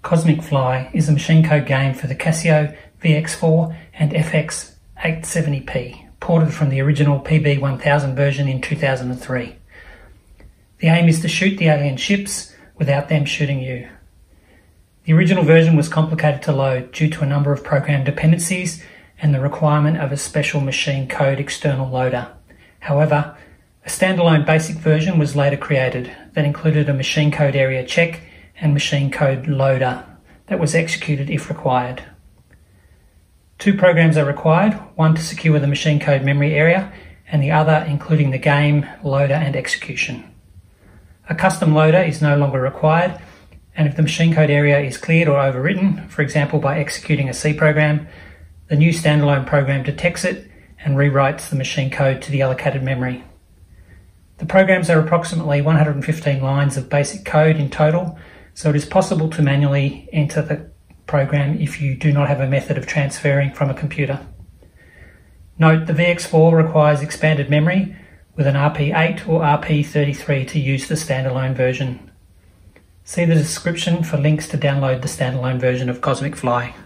Cosmic Fly is a machine code game for the Casio VX-4 and FX-870P, ported from the original PB1000 version in 2003. The aim is to shoot the alien ships without them shooting you. The original version was complicated to load due to a number of program dependencies and the requirement of a special machine code external loader. However, a standalone basic version was later created that included a machine code area check and machine code loader that was executed if required. Two programs are required, one to secure the machine code memory area and the other including the game, loader and execution. A custom loader is no longer required, and if the machine code area is cleared or overwritten, for example by executing a C program, the new standalone program detects it and rewrites the machine code to the allocated memory. The programs are approximately 115 lines of basic code in total, so it is possible to manually enter the program if you do not have a method of transferring from a computer. Note, the VX4 requires expanded memory with an RP8 or RP33 to use the standalone version. See the description for links to download the standalone version of Cosmic Fly.